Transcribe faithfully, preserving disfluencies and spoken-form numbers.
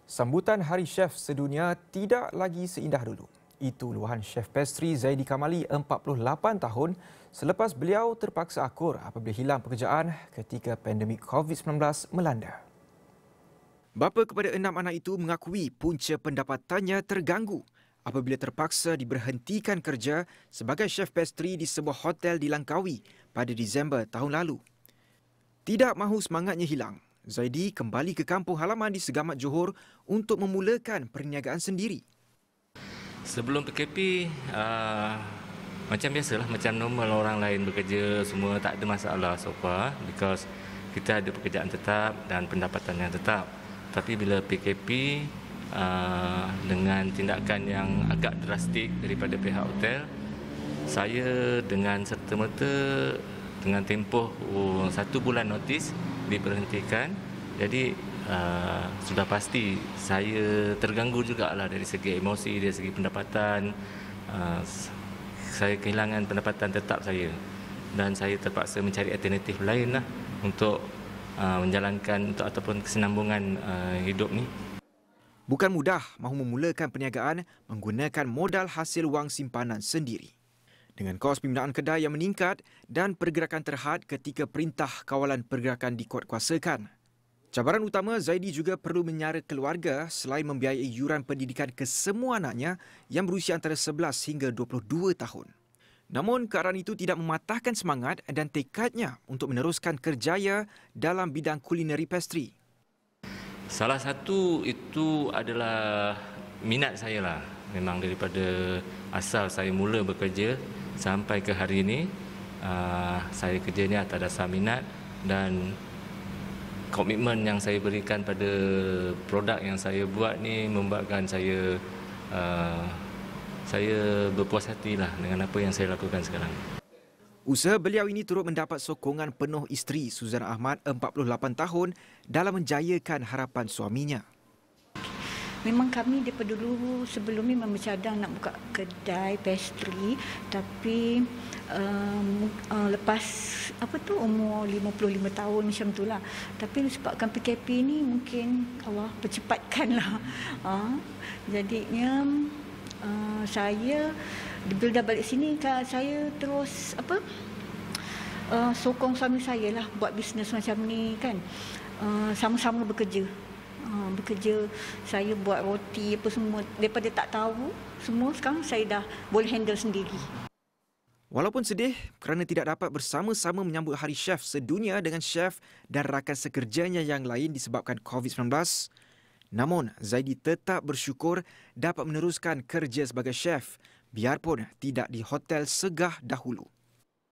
Sambutan Hari Chef Sedunia tidak lagi seindah dulu. Itu luahan Chef Pastry Zaidi Kamali, empat puluh lapan tahun, selepas beliau terpaksa akur apabila hilang pekerjaan ketika pandemik COVID sembilan belas melanda. Bapa kepada enam anak itu mengakui punca pendapatannya terganggu apabila terpaksa diberhentikan kerja sebagai Chef Pastry di sebuah hotel di Langkawi pada Disember tahun lalu. Tidak mahu semangatnya hilang, Zaidi kembali ke kampung halaman di Segamat Johor untuk memulakan perniagaan sendiri. Sebelum P K P, uh, macam biasalah, macam normal orang lain bekerja, semua tak ada masalah so far because kita ada pekerjaan tetap dan pendapatan yang tetap. Tapi bila P K P uh, dengan tindakan yang agak drastik daripada pihak hotel, saya dengan serta-merta dengan tempoh oh, satu bulan notis diberhentikan. Jadi uh, sudah pasti saya terganggu jugalah dari segi emosi, dari segi pendapatan. Uh, saya kehilangan pendapatan tetap saya dan saya terpaksa mencari alternatif lain lah untuk uh, menjalankan untuk ataupun kesinambungan uh, hidup ni. Bukan mudah mahu memulakan perniagaan menggunakan modal hasil wang simpanan sendiri. Dengan kos pembinaan kedai yang meningkat dan pergerakan terhad ketika Perintah Kawalan Pergerakan dikuatkuasakan. Cabaran utama Zaidi juga perlu menyara keluarga selain membiayai yuran pendidikan ke semua anaknya yang berusia antara sebelas hingga dua puluh dua tahun. Namun keadaan itu tidak mematahkan semangat dan tekadnya untuk meneruskan kerjaya dalam bidang kulineri pastry. Salah satu itu adalah minat saya lah. Memang daripada asal saya mula bekerja sampai ke hari ini, uh, saya kerjanya atas dasar minat dan komitmen yang saya berikan pada produk yang saya buat ni membuatkan saya uh, saya berpuas hati lah dengan apa yang saya lakukan sekarang. Usaha beliau ini turut mendapat sokongan penuh isteri Suzana Ahmad, empat puluh lapan tahun, dalam menjayakan harapan suaminya. Memang kami daripada dulu sebelum ni memang bercadang nak buka kedai pastry, tapi um, uh, lepas apa tu umur lima puluh lima tahun macam itulah. Tapi sebabkan P K P ni mungkin Allah percepatkanlah. Uh, jadinya uh, saya bila dah balik sini saya terus apa uh, sokong suami saya lah buat bisnes macam ni kan. Uh, sama-sama bekerja. Ha, bekerja, saya buat roti apa semua, daripada tak tahu semua sekarang saya dah boleh handle sendiri. Walaupun sedih kerana tidak dapat bersama-sama menyambut Hari Chef Sedunia dengan chef dan rakan sekerjanya yang lain disebabkan COVID sembilan belas, namun Zaidi tetap bersyukur dapat meneruskan kerja sebagai chef biarpun tidak di hotel segah dahulu.